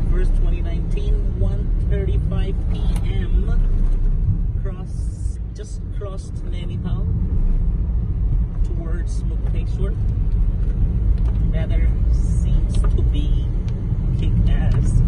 1st, 2019, 1:35 p.m. Just crossed Nainital towards Mukteshwar. Weather seems to be kick-ass.